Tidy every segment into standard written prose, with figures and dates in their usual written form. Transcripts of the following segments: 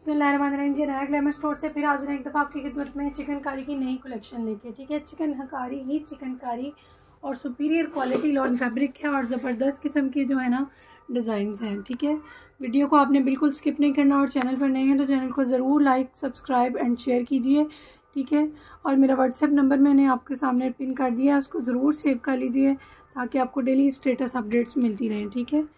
बिस्मिल्लाहिर्रहमानिर्रहीम जी, नायक lemon store से फिर हाजिर हैं एक दफ़ा आपकी खिदमत में चिकनकारी की नई कलेक्शन लेके। ठीक है, चिकनकारी ही चिकनकारी और सुपीरियर क्वालिटी लॉन फैब्रिक है और ज़बरदस्त किस्म के जो है ना डिज़ाइंस हैं। ठीक है, वीडियो को आपने बिल्कुल स्किप नहीं करना और चैनल पर नए हैं तो चैनल को ज़रूर लाइक सब्सक्राइब एंड शेयर कीजिए। ठीक है, और मेरा व्हाट्सएप नंबर मैंने आपके सामने पिन कर दिया है, उसको ज़रूर सेव कर लीजिए ताकि आपको डेली स्टेटस अपडेट्स मिलती रहें। ठीक है,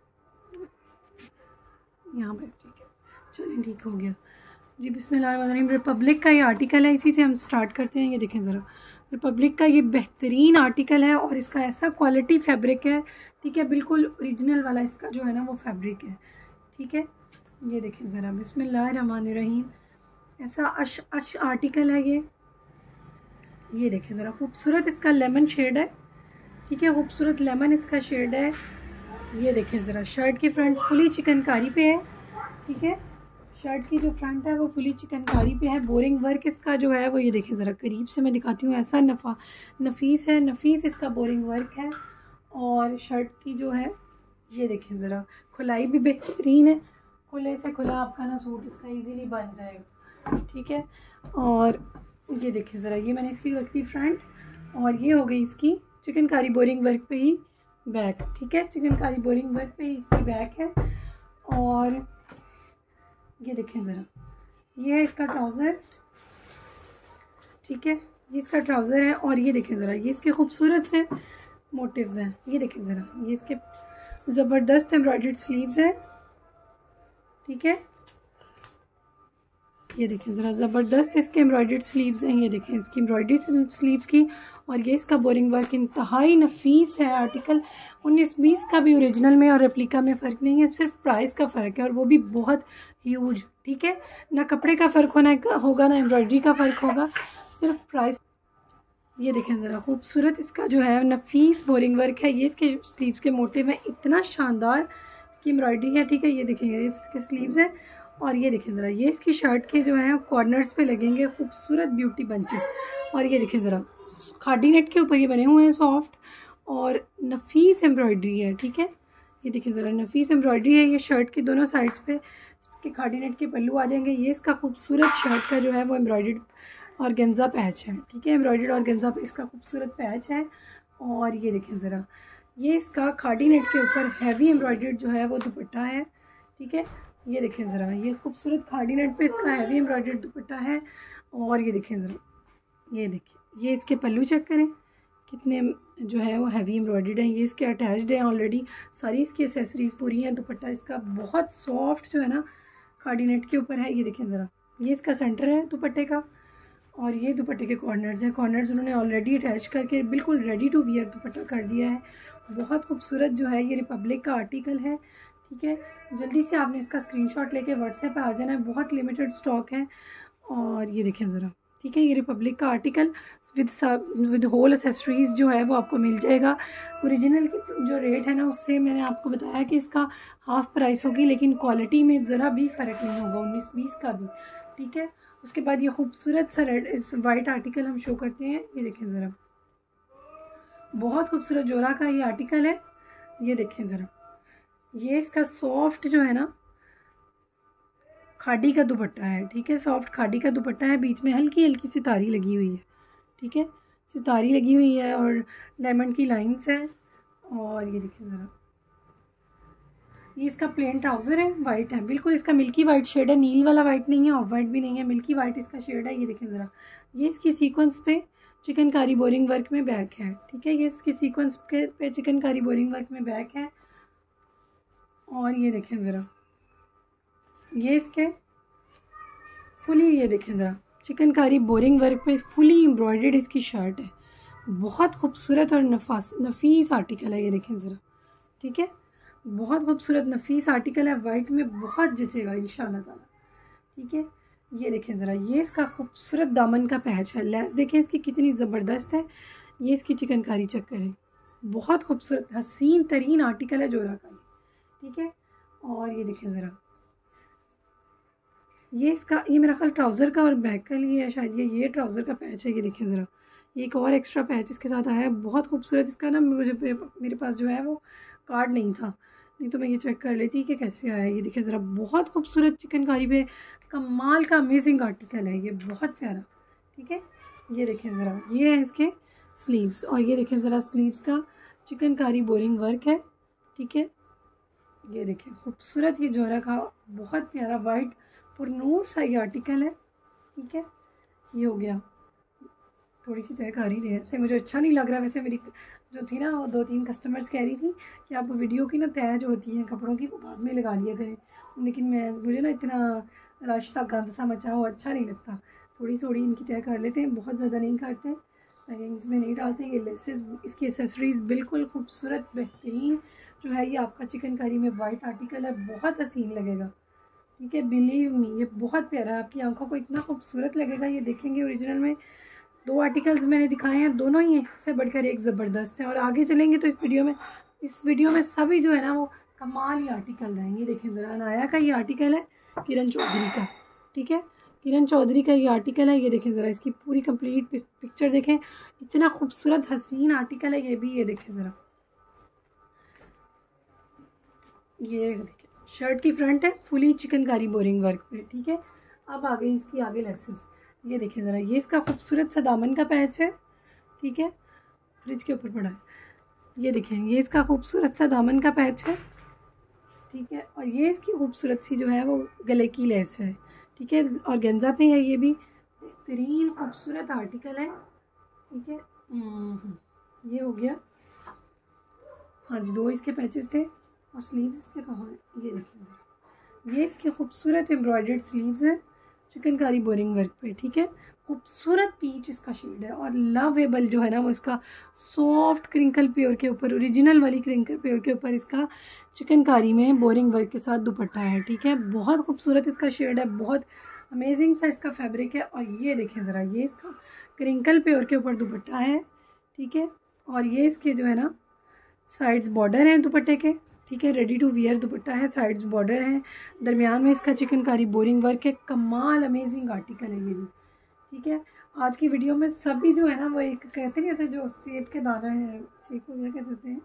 यहाँ पर ठीक है, चलिए ठीक हो गया जी। बिस्मिल्लाहिर्रहमानिर्रहीम। रिपब्लिक का ये आर्टिकल है, इसी से हम स्टार्ट करते हैं। ये देखें ज़रा, रिपब्लिक का ये बेहतरीन आर्टिकल है और इसका ऐसा क्वालिटी फैब्रिक है। ठीक है, बिल्कुल ओरिजिनल वाला इसका जो है ना वो फैब्रिक है। ठीक है, ये देखें ज़रा, बिस्मिल्लाहिर्रहमानिर्रहीम। ऐसा अश आर्टिकल है ये देखें ज़रा, खूबसूरत इसका लेमन शेड है। ठीक है, खूबसूरत लेमन इसका शेड है। ये देखें ज़रा, शर्ट की फ्रंट फुली चिकनकारी पे है। ठीक है, शर्ट की जो फ्रंट है वो फुली चिकनकारी पे है। बोरिंग वर्क इसका जो है वो ये देखें ज़रा, करीब से मैं दिखाती हूँ। ऐसा नफीस है, नफीस इसका बोरिंग वर्क है। और शर्ट की जो है ये देखें ज़रा, खुलाई भी बेहतरीन है। खुले से खुला आपका ना सूट इसका इजीली बन जाएगा। ठीक है, और ये देखें ज़रा, ये मैंने इसकी रख दी फ्रंट और ये हो गई इसकी चिकनकारी बोरिंग वर्क पे ही बैक। ठीक है, चिकनकारी बोरिंग वर्क पे ही इसकी बैक है। और ये देखें ज़रा, ये है इसका ट्राउज़र। ठीक है, ये इसका ट्राउज़र है और ये देखें ज़रा, ये इसके खूबसूरत से मोटिव्स हैं। ये देखें ज़रा, ये इसके ज़बरदस्त एम्ब्रॉयडर्ड स्लीव्स हैं। ठीक है, ये देखें ज़रा, ज़बरदस्त इसके एम्ब्रॉयडर्ड स्लीव्स हैं। ये देखें इसकी एम्ब्रॉयडर्ड स्लीव्स की, और ये इसका बोरिंग वर्क इंतहाई नफीस है। आर्टिकल 19-20 का भी ओरिजिनल में और रेप्लिका में फ़र्क नहीं है, सिर्फ प्राइस का फ़र्क है और वो भी बहुत ह्यूज। ठीक है, ना कपड़े का फ़र्क होगा ना एम्ब्रॉयडरी का फ़र्क होगा, सिर्फ प्राइस। ये देखें ज़रा, खूबसूरत इसका जो है नफीस बोरिंग वर्क है। ये इसके स्लीव्स के मोटिव है, इतना शानदार इसकी एम्ब्रॉयडरी है। ठीक है, ये देखें, ये इसके स्लीव्स हैं। और ये देखें ज़रा, ये इसकी शर्ट के जो है कॉर्नर्स पे लगेंगे खूबसूरत ब्यूटी बंचेस। और ये देखें ज़रा, खादी नेट के ऊपर ये बने हुए हैं, सॉफ्ट और नफीस एम्ब्रॉयडरी है। ठीक है, ये देखिए ज़रा, नफीस एम्ब्रॉयडरी है। ये शर्ट के दोनों साइड्स पे के खादी नेट के पल्लू आ जाएंगे। ये इसका खूबसूरत शर्ट का जो है वो एम्ब्रॉयडर्ड ऑर्गेन्जा पैच है। ठीक है, एम्ब्रॉयडर्ड ऑर्गेन्जा पे इसका खूबसूरत पैच है। और ये देखें ज़रा, ये इसका खादी नेट के ऊपर हैवी एम्ब्रॉयडर्ड जो है वो दुपट्टा है। ठीक है, ये देखें ज़रा, ये खूबसूरत खादी नेट पे इसका हैवी एम्ब्रॉयडर्ड दुपट्टा है। और ये देखें ज़रा, ये देखिए, ये इसके पल्लू चेक करें कितने जो है वो हैवी एम्ब्रॉयडर्ड है। ये इसके अटैच्ड है ऑलरेडी, सारी इसकी एसेसरीज पूरी हैं। दुपट्टा इसका बहुत सॉफ्ट जो है ना खादी नेट के ऊपर है। ये देखें ज़रा, ये इसका सेंटर है दुपट्टे का और ये दुपट्टे के कॉर्नर्स हैं। कॉर्नर्स उन्होंने ऑलरेडी अटैच करके बिल्कुल रेडी टू वियर दुपट्टा कर दिया है। बहुत खूबसूरत जो है ये रिपब्लिक का आर्टिकल है। ठीक है, जल्दी से आपने इसका स्क्रीनशॉट लेके व्हाट्सएप पे आ जाना है, बहुत लिमिटेड स्टॉक है। और ये देखें ज़रा, ठीक है, ये रिपब्लिक का आर्टिकल विद होल एसेसरीज़ जो है वो आपको मिल जाएगा। ओरिजिनल की जो रेट है ना उससे मैंने आपको बताया कि इसका हाफ़ प्राइस होगी, लेकिन क्वालिटी में ज़रा भी फ़र्क नहीं होगा 19-20 का भी। ठीक है, उसके बाद ये खूबसूरत सा रेड इस वाइट आर्टिकल हम शो करते हैं। ये देखें ज़रा, बहुत खूबसूरत जोरा का ये आर्टिकल है। ये देखें ज़रा, ये इसका सॉफ्ट जो है ना खादी का दुपट्टा है। ठीक है, सॉफ्ट खादी का दुपट्टा है, बीच में हल्की हल्की सितारी लगी हुई है। ठीक है, सितारी लगी हुई है और डायमंड की लाइंस हैं। और ये देखिए ज़रा, ये इसका प्लेन ट्राउज़र है, वाइट है, बिल्कुल इसका मिल्की वाइट शेड है, नील वाला वाइट नहीं है, ऑफ वाइट भी नहीं है, मिल्की वाइट इसका शेड है। ये देखें ज़रा, ये इसकी सीक्वेंस पे चिकनकारी बोरिंग वर्क में बैक है। ठीक है, ये इसकी सीक्वेंस पे चिकनकारी बोरिंग वर्क में बैक है। और ये देखें ज़रा, ये इसके फुली, ये देखें ज़रा, चिकनकारी बोरिंग वर्क पे फुली एम्ब्रॉयडर्ड इसकी शर्ट है। बहुत खूबसूरत और नफीस आर्टिकल है। ये देखें ज़रा, ठीक है, बहुत खूबसूरत नफीस आर्टिकल है, वाइट में बहुत जचेगा इंशाल्लाह ताला। ठीक है, ये देखें ज़रा, ये इसका खूबसूरत दामन का पैच है। लेस देखें इसकी कितनी ज़बरदस्त है। ये इसकी चिकनकारी चेक करें, बहुत खूबसूरत हसीन तरीन आर्टिकल है जोरा का। ठीक है, और ये देखें ज़रा, ये इसका, ये मेरा ख्याल ट्राउज़र का और बैक का लिए है शायद, ये ट्राउज़र का पैच है। ये देखें ज़रा, ये एक और एक्स्ट्रा पैच इसके साथ आया है, बहुत खूबसूरत। इसका ना मेरे पास जो है वो कार्ड नहीं था, नहीं तो मैं ये चेक कर लेती कि कैसे आया है। ये देखिए ज़रा, बहुत खूबसूरत चिकनकारी पे कमाल का अमेजिंग आर्टिकल है ये, बहुत प्यारा। ठीक है, ये देखें ज़रा, ये है इसके स्लीव्स, और ये देखें ज़रा स्लीव्स का चिकनकारी बोरिंग वर्क है। ठीक है, ये देखें खूबसूरत ये जोरा का बहुत प्यारा वाइट पुरनूर सा ये आर्टिकल है। ठीक है, ये हो गया। थोड़ी सी तय कर ही रही है, ऐसे मुझे अच्छा नहीं लग रहा। वैसे मेरी जो थी ना, वो 2-3 कस्टमर्स कह रही थी कि आप वीडियो की ना तय जो होती है कपड़ों की वो बाद में लगा लिया करें, लेकिन मुझे ना इतना रश सा गंद सा मचा हुआ अच्छा नहीं लगता। थोड़ी थोड़ी इनकी तय कर लेते हैं, बहुत ज़्यादा नहीं करते, पैकिंग्स में नहीं डालते। ये लेसेस, इसकी एसेसरीज़ बिल्कुल खूबसूरत बेहतरीन जो है। ये आपका चिकनकारी में वाइट आर्टिकल है, बहुत हसीन लगेगा। ठीक है, बिलीव मी ये बहुत प्यारा है, आपकी आंखों को इतना खूबसूरत लगेगा। ये देखेंगे ओरिजिनल में 2 आर्टिकल्स मैंने दिखाए हैं, दोनों ही से बढ़कर एक ज़बरदस्त है। और आगे चलेंगे तो इस वीडियो में सभी जो है ना वो कमाल ही आर्टिकल रहेंगे। देखें ज़रा, अनाया का ये आर्टिकल है, किरण चौधरी का। ठीक है, किरण चौधरी का ये आर्टिकल है। ये देखें ज़रा, इसकी पूरी कंप्लीट पिक्चर देखें, इतना खूबसूरत हसीन आर्टिकल है ये भी। ये देखें ज़रा, ये देखें शर्ट की फ्रंट है फुली चिकनकारी बोरिंग वर्क पे। ठीक है, अब आ गई इसकी आगे लेसेस। ये देखें ज़रा, ये इसका खूबसूरत सा दामन का पैच है। ठीक है, फ्रिज के ऊपर पड़ा है। ये देखें, ये इसका खूबसूरत सा दामन का पैच है। ठीक है, और ये इसकी खूबसूरत सी जो है वो गले की लेस है। ठीक है, और गेंजा पे है, ये भी बेहतरीन खूबसूरत आर्टिकल है। ठीक है, ये हो गया। हाँ जी, 2 इसके पैचेस थे, और स्लीव्स इसके कहाँ हैं, ये देखिए, ये इसके खूबसूरत एम्ब्रॉयडर्ड स्लीव्स हैं चिकनकारी बोरिंग वर्क पे। ठीक है, खूबसूरत पीच इसका शेड है, और लवेबल जो है ना वो इसका सॉफ्ट क्रिंकल प्योर के ऊपर, ओरिजिनल वाली क्रिंकल प्योर के ऊपर इसका चिकनकारी में बोरिंग वर्क के साथ दुपट्टा है। ठीक है, बहुत खूबसूरत इसका शेड है, बहुत अमेजिंग सा इसका फैब्रिक है। और ये देखें ज़रा, ये इसका क्रिंकल प्योर के ऊपर दुपट्टा है। ठीक है, और ये इसके जो है ना साइड्स बॉर्डर हैं दुपट्टे के। ठीक है, रेडी टू वियर दुपट्टा है, साइड्स बॉर्डर हैं, दरमियान में इसका चिकनकारी बोरिंग वर्क है। कमाल अमेजिंग आर्टिकल है ये भी। ठीक है, आज की वीडियो में सभी जो है ना वो एक कहते नहीं होते जो सेब के दाना है, सेब को क्या कहते हैं,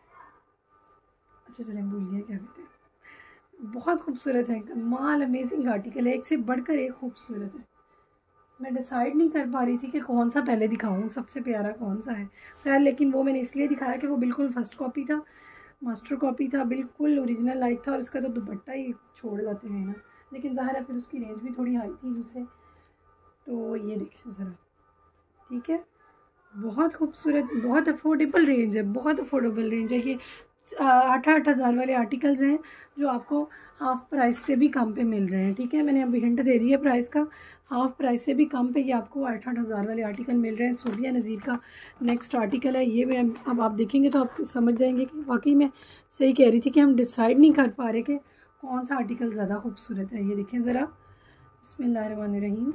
अच्छा चलें भूल गया क्या कहते हैं, बहुत खूबसूरत है, कमाल अमेजिंग आर्टिकल है, एक से बढ़कर एक खूबसूरत है। मैं डिसाइड नहीं कर पा रही थी कि कौन सा पहले दिखाऊं, सबसे प्यारा कौन सा है। खैर, लेकिन वो मैंने इसलिए दिखाया कि वो बिल्कुल फर्स्ट कॉपी था, मास्टर कॉपी था, बिल्कुल ओरिजिनल लाइक था, और उसका तो दुपट्टा ही छोड़ जाते हैं ना, लेकिन ज़ाहिर है फिर उसकी रेंज भी थोड़ी हाई थी इनसे। तो ये देखें ज़रा, ठीक है, बहुत खूबसूरत, बहुत अफोर्डेबल रेंज है, बहुत अफोर्डेबल रेंज है। ये 8-8 हज़ार वाले आर्टिकल्स हैं जो आपको हाफ़ प्राइस से भी कम पे मिल रहे हैं। ठीक है, मैंने अभी हिंट दे दी है प्राइस का, हाफ़ प्राइस से भी कम पे ये आपको 8-8 हज़ार वाले आर्टिकल मिल रहे हैं। सोबिया नज़ीर का नेक्स्ट आर्टिकल है ये। मैं अब आप देखेंगे तो आप समझ जाएंगे कि वाकई में सही कह रही थी कि हम डिसाइड नहीं कर पा रहे कि कौन सा आर्टिकल ज़्यादा खूबसूरत है। ये देखें ज़रा, बिस्मिल्लाहिर्रहमानिर्रहीम,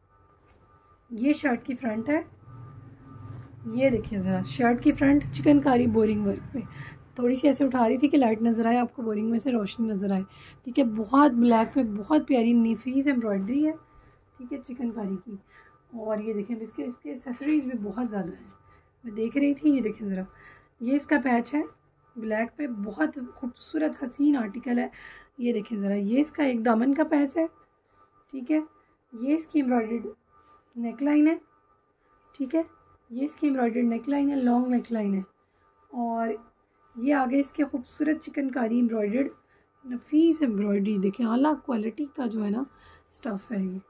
ये शर्ट की फ्रंट है। ये देखिए ज़रा, शर्ट की फ्रंट चिकनकारी बोरिंग वर्क पे, थोड़ी सी ऐसे उठा रही थी कि लाइट नज़र आए आपको, बोरिंग में से रोशनी नज़र आए। ठीक है, बहुत ब्लैक में बहुत प्यारी नफीस एम्ब्रॉयडरी है। ठीक है, चिकनकारी की। और ये देखें इसके एक्सेसरीज़ भी बहुत ज़्यादा है, मैं देख रही थी। ये देखें ज़रा, ये इसका पैच है ब्लैक पे, बहुत खूबसूरत हसीन आर्टिकल है। ये देखें ज़रा, ये इसका एक दामन का पैच है। ठीक है, ये इसकी एम्ब्रॉयडर्ड नेकलाइन है। ठीक है, ये इसकी एम्ब्रॉयडर्ड नेकलाइन है, लॉन्ग नेकलाइन है। और ये आगे इसके खूबसूरत चिकनकारी एम्ब्रॉयडर्ड नफीस एम्ब्रॉयडरी, देखें आला क्वालिटी का जो है ना स्टफ़ है ये।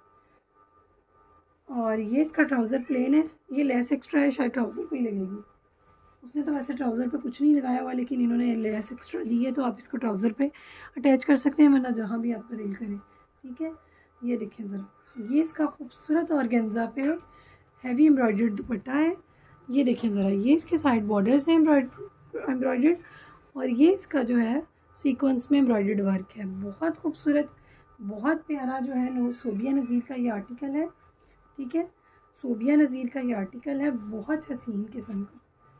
और ये इसका ट्राउज़र प्लेन है, ये लेस एक्स्ट्रा है, शायद ट्राउज़र पे ही लगेगी। उसने तो वैसे ट्राउज़र पे कुछ नहीं लगाया हुआ, लेकिन इन्होंने लेस एक्स्ट्रा दी है, तो आप इसको ट्राउज़र पे अटैच कर सकते हैं, वरना जहाँ भी आपका दिल करे। ठीक है, ये देखें ज़रा, ये इसका खूबसूरत ऑर्गेन्जा पे हैवी एम्ब्रॉयडर्ड दुपट्टा है। ये देखें ज़रा, ये इसके साइड बॉर्डर्स हैं एम्ब्रॉयडर्ड, और ये इसका जो है सीक्वेंस में एम्ब्रॉयडर्ड वर्क है। बहुत खूबसूरत, बहुत प्यारा जो है सोबिया नज़ीर का ये आर्टिकल है। ठीक है, सोबिया नज़ीर का ये आर्टिकल है, बहुत हसीन किस्म का,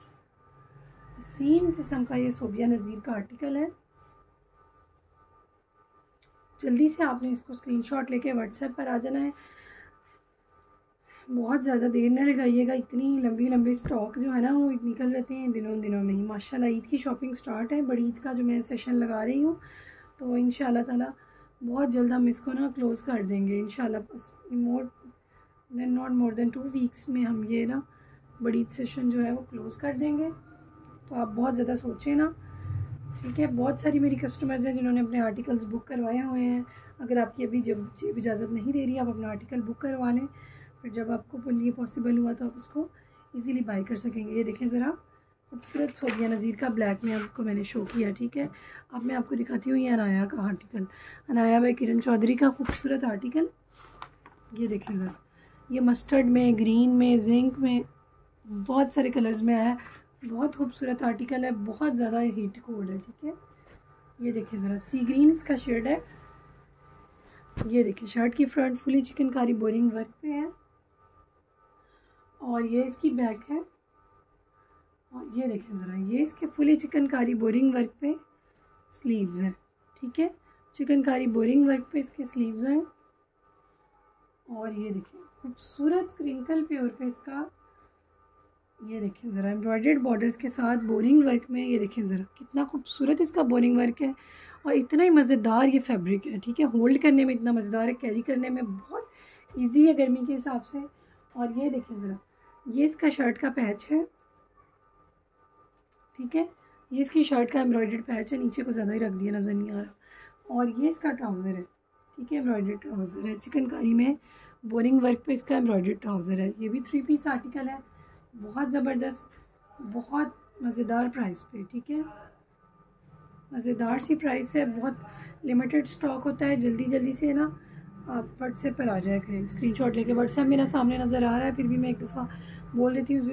हसीन किस्म का ये सोबिया नज़ीर का आर्टिकल है। जल्दी से आपने इसको स्क्रीनशॉट लेके व्हाट्सएप पर आ जाना है, बहुत ज़्यादा देर न लगाइएगा, इतनी लंबी स्टॉक जो है ना वो निकल जाते हैं दिनों में ही। माशाल्लाह ईद की शॉपिंग स्टार्ट है, बड़ी ईद का जो मैं सेशन लगा रही हूँ, तो इंशाल्लाह ताला बहुत जल्द हम इसको ना क्लोज़ कर देंगे इंशाल्लाह। नॉट मोर देन 2 वीक्स में हम ये ना बड़ी सेशन जो है वो क्लोज़ कर देंगे। तो आप बहुत ज़्यादा सोचें ना, ठीक है। बहुत सारी मेरी कस्टमर्स हैं जिन्होंने अपने आर्टिकल्स बुक करवाए हुए हैं। अगर आपकी अभी जब इजाज़त नहीं दे रही, आप अपना आर्टिकल बुक करवा लें, फिर जब आपको ये पॉसिबल हुआ तो आप उसको इजीली बाय कर सकेंगे। ये देखें ज़रा, खूबसूरत सोबिया नज़ीर का ब्लैक में आपको मैंने शो किया, ठीक है। अब मैं आपको दिखाती हूँ ये अनाया का आर्टिकल, अनाया बाय किरण चौधरी का खूबसूरत आर्टिकल। ये देखें ज़रा, ये मस्टर्ड में, ग्रीन में, जिंक में, बहुत सारे कलर्स में आया है। बहुत खूबसूरत आर्टिकल है, बहुत ज़्यादा हीट कोड है, ठीक है। ये देखिए ज़रा, सी ग्रीन इसका शेड है। ये देखिए शर्ट की front fully chikankari boring work पे है और ये इसकी बैक है। और ये देखें ज़रा, ये इसके फुली चिकनकारी बोरिंग वर्क पे स्लीव्स हैं, ठीक है। चिकनकारी बोरिंग वर्क पे इसके स्लीव्स हैं। और ये देखिए खूबसूरत क्रिंकल प्योर पे इसका, ये देखें ज़रा, एम्ब्रॉयडर्ड बॉर्डर्स के साथ बोरिंग वर्क में। ये देखें ज़रा कितना खूबसूरत इसका बोरिंग वर्क है और इतना ही मज़ेदार ये फैब्रिक है, ठीक है। होल्ड करने में इतना मज़ेदार है, कैरी करने में बहुत इजी है गर्मी के हिसाब से। और ये देखें ज़रा, ये इसका शर्ट का पैच है, ठीक है। ये इसकी शर्ट का एम्ब्रॉयडर्ड पैच है, नीचे को ज़्यादा ही रख दिया, नज़र नहीं आ रहा। और ये इसका ट्राउज़र है, ठीक है, एम्ब्रॉयडर्ड ट्राउज़र है, चिकनकारी में बोरिंग वर्क पे इसका एम्ब्रॉयडर्ड ट्राउज़र है। ये भी 3 पीस आर्टिकल है, बहुत ज़बरदस्त, बहुत मज़ेदार प्राइस पे, ठीक है। मज़ेदार सी प्राइस है, बहुत लिमिटेड स्टॉक होता है। जल्दी जल्दी से ना आप व्हाट्सएप पर आ जाया करें, स्क्रीनशॉट लेके। व्हाट्सएप मेरा सामने नज़र आ रहा है, फिर भी मैं एक दफ़ा बोल देती हूँ,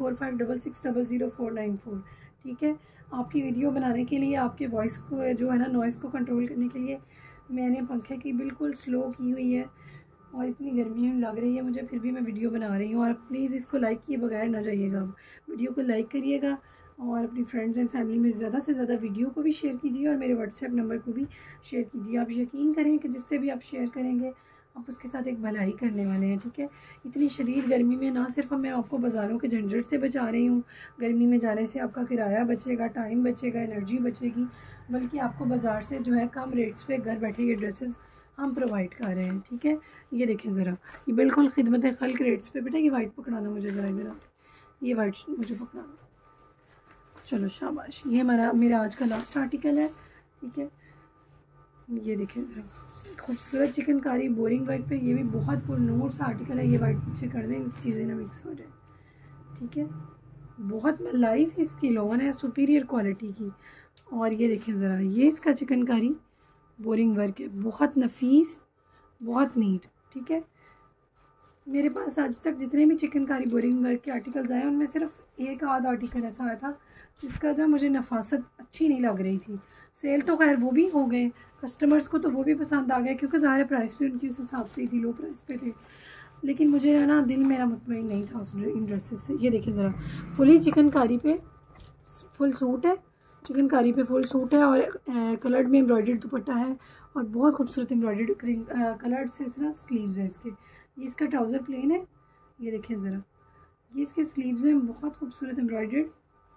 034566000494, ठीक है। आपकी वीडियो बनाने के लिए, आपके वॉइस को जो है ना नॉइज़ को कंट्रोल करने के लिए मैंने पंखे की बिल्कुल स्लो की हुई है और इतनी गर्मी लग रही है मुझे, फिर भी मैं वीडियो बना रही हूँ। और प्लीज़ इसको लाइक किए बगैर ना जाइएगा, वीडियो को लाइक करिएगा और अपनी फ्रेंड्स एंड फैमिली में ज़्यादा से ज़्यादा वीडियो को भी शेयर कीजिए और मेरे व्हाट्सएप नंबर को भी शेयर कीजिए। आप यकीन करें कि जिससे भी आप शेयर करेंगे आप उसके साथ एक भलाई करने वाले हैं, ठीक है। इतनी शदीद गर्मी में ना सिर्फ मैं आपको बाज़ारों के झंझट से बचा रही हूँ, गर्मी में जाने से आपका किराया बचेगा, टाइम बचेगा, एनर्जी बचेगी, बल्कि आपको बाज़ार से जो है कम रेट्स पे घर बैठे ये ड्रेसेस हम प्रोवाइड कर रहे हैं, ठीक है। ये देखें ज़रा, ये बिल्कुल खिदमत खल्क रेट्स पे। बेटा ये वाइट पकड़ाना मुझे ज़रा, मेरा ये वाइट मुझे पकड़ाना, चलो शाबाश। ये मेरा आज का लास्ट आर्टिकल है, ठीक है। ये देखें ज़रा, खूबसूरत चिकनकारी बोरिंग वर्क पे, ये भी बहुत पुरनूर सा आर्टिकल है। ये वाइट पीछे कर दें, चीज़ें ना मिक्स हो जाए, ठीक है। बहुत मलाई सी इसकी लोन है, सुपीरियर क्वालिटी की। और ये देखें ज़रा, ये इसका चिकनकारी बोरिंग वर्क है, बहुत नफीस, बहुत नीट, ठीक है। मेरे पास आज तक जितने भी चिकनकारी बोरिंग वर्क के आर्टिकल्स आए उनमें सिर्फ एक आध आर्टिकल ऐसा आया था जिसका ना मुझे नफासत अच्छी नहीं लग रही थी। सेल तो खैर वो भी हो गए, कस्टमर्स को तो वो भी पसंद आ गया क्योंकि ज़ाहिर प्राइस भी उनकी उस हिसाब से ही थी, लो प्राइस पे थे। लेकिन मुझे ना दिल मेरा मुतमईन नहीं था उस इन ड्रेसेस से। ये देखिए ज़रा, फुली चिकनकारी पे फुल सूट है, चिकनकारी पे फुल सूट है और कलर्ड में एम्ब्रॉयडर्ड दुपट्टा है और बहुत खूबसूरत एम्ब्रॉयडर्ड कलर्ड से ना स्लीव्स हैं इसके। ये इसका ट्राउज़र प्लेन है, ये देखें ज़रा, ये इसके स्लीव्स हैं, बहुत खूबसूरत एम्ब्रॉयडर्ड।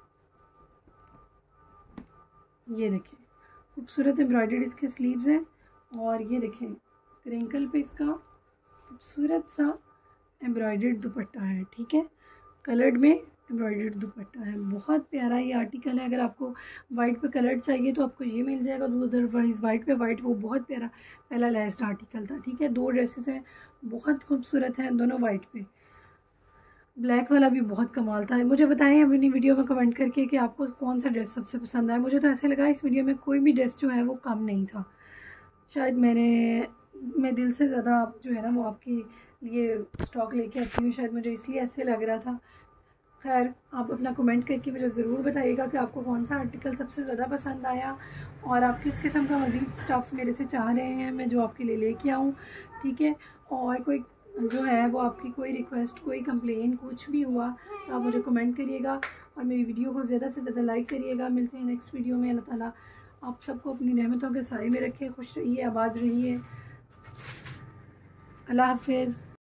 ये देखें खूबसूरत एम्ब्रॉयडर्ड इसके स्लीव्स हैं और ये देखें क्रिंकल पे इसका खूबसूरत सा एम्ब्रॉयडर्ड दुपट्टा है, ठीक है। कलर्ड में एम्ब्रॉयडर्ड दुपट्टा है, बहुत प्यारा ये आर्टिकल है। अगर आपको वाइट पे कलर चाहिए तो आपको ये मिल जाएगा, अदरवाइज़ वाइट पे वाइट वो बहुत प्यारा पहला लास्ट आर्टिकल था, ठीक है। 2 ड्रेसेस हैं, बहुत खूबसूरत हैं दोनों वाइट पे। ब्लैक वाला भी बहुत कमाल था। मुझे बताएं अपनी वीडियो में कमेंट करके कि आपको कौन सा ड्रेस सबसे पसंद आया। मुझे तो ऐसे लगा इस वीडियो में कोई भी ड्रेस जो है वो कम नहीं था। शायद मैं दिल से ज़्यादा जो है ना वो आपके लिए स्टॉक लेके आती हूँ, शायद मुझे इसलिए ऐसे लग रहा था। खैर आप अपना कमेंट करके मुझे ज़रूर बताइएगा कि आपको कौन सा आर्टिकल सबसे ज़्यादा पसंद आया और आप किस किस्म का मज़ीद स्टफ़ मेरे से चाह रहे हैं मैं जो आपके लिए लेके आऊँ, ठीक है। और कोई जो है वो आपकी कोई रिक्वेस्ट, कोई कंप्लेन, कुछ भी हुआ तो आप मुझे कमेंट करिएगा और मेरी वीडियो को ज़्यादा से ज़्यादा लाइक करिएगा। मिलते हैं नेक्स्ट वीडियो में। अल्लाह ताला आप सबको अपनी रहमतों के साए में रखे, खुश रहिए, आबाद रहिए। अल्लाह हाफिज़।